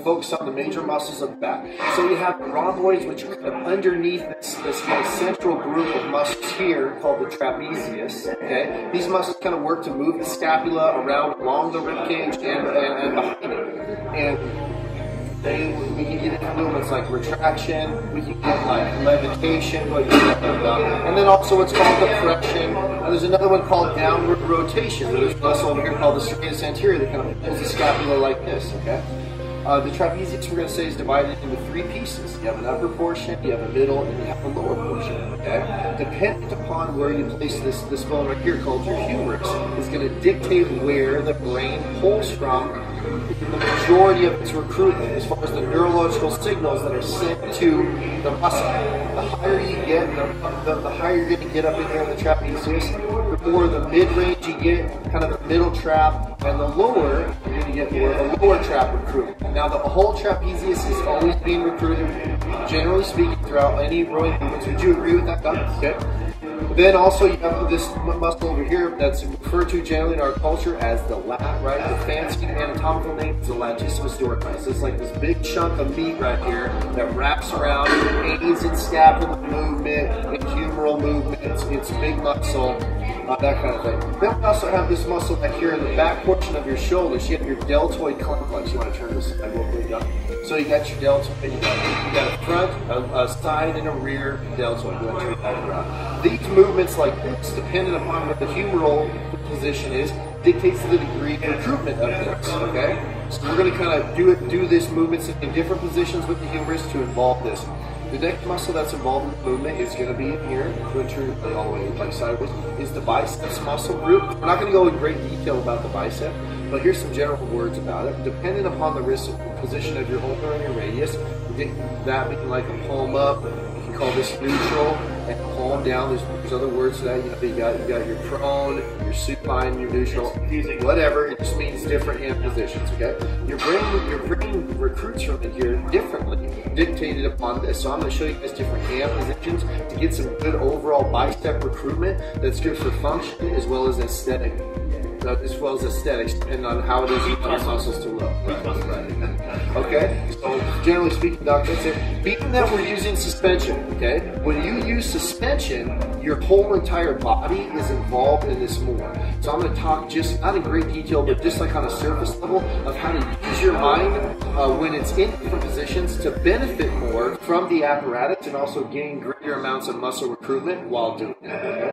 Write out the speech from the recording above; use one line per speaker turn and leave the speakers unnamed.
focus on the major muscles of the back. So you have the rhomboids, which are kind of underneath this kind of central group of muscles here called the trapezius. Okay, these muscles kind of work to move the scapula around along the rib cage and behind it. And we can get into movements like retraction, we can get like levitation, and then also what's called depression. There's another one called downward rotation. There's a muscle over here called the serratus anterior that kind of pulls the scapula like this, okay? The trapezius, we're going to say, is divided into three pieces. You have an upper portion, you have a middle, and you have a lower portion, okay? Dependent upon where you place this bone right here called your humerus is going to dictate where the brain pulls from the majority of its recruitment as far as the neurological signals that are sent to the muscle. The higher you get, the higher you're going to get up in here in the trapezius. The more the mid-range you get, kind of the middle trap, and the lower, you're going to get more of a lower trap recruitment. Now the whole trapezius is always being recruited, generally speaking, throughout any rowing movements. Would you agree with that, Doug? Okay. Then also you have this muscle over here that's referred to generally in our culture as the lat, right? The fancy anatomical name is the latissimus dorsi. It's like this big chunk of meat right here that wraps around, aids in scapular movement, in humeral movement. It's big muscle, that kind of thing. Then we also have this muscle back here in the back portion of your shoulder. So you have your deltoid complex. You want to turn this side real quick, John? So you got your deltoid, you got a front, a side, and a rear deltoid. You want to turn that around. These movements like this, depending upon what the humeral position is, dictates the degree of recruitment of this, okay? So we're going to kind of do this movements in different positions with the humerus to involve this. The next muscle that's involved in the movement is going to be in here, going to turn all the way like sideways, is the biceps muscle group. We're not going to go in great detail about the bicep, but here's some general words about it. Depending upon the wrist position of your ulnar and your radius, that being like a palm up, you can call this neutral, and palm down. There's other words for that. You got your prone, your supine, your neutral, whatever. It just means different hand positions. Okay. Your brain recruits from it here differently, dictated upon this. So I'm going to show you guys different hand positions to get some good overall bicep recruitment that's good for function as well as aesthetic. As well as aesthetics, depending on how it is you want our muscles to look. Right. Okay, so generally speaking, Doc, that's it. Being that we're using suspension, okay, when you use suspension, your whole entire body is involved in this more. So I'm going to talk just, not in great detail, but just like on a surface level of how to use your mind when it's in different positions to benefit more from the apparatus and also gain greater amounts of muscle recruitment while doing it.